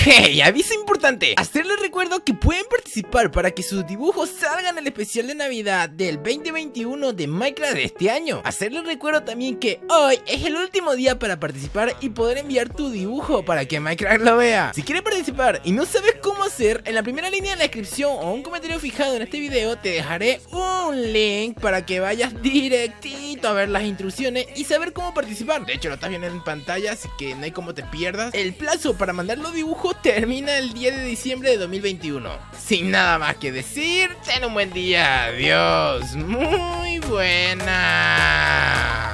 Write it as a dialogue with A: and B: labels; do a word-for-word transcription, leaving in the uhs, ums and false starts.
A: Hey, aviso importante. Hacerles recuerdo que pueden participar para que sus dibujos salgan en el especial de Navidad del veinte veintiuno de Minecraft de este año. Hacerles recuerdo también que hoy es el último día para participar y poder enviar tu dibujo para que Minecraft lo vea. Si quieres participar y no sabes cómo hacer, en la primera línea de la descripción o un comentario fijado en este video te dejaré un link para que vayas directito a ver las instrucciones y saber cómo participar. De hecho lo estás viendo en pantalla, así que no hay como te pierdas. El plazo para mandar los dibujos termina el diez de diciembre de dos mil veintiuno. Sin nada más que decir, ten un buen día. Adiós. Muy buena.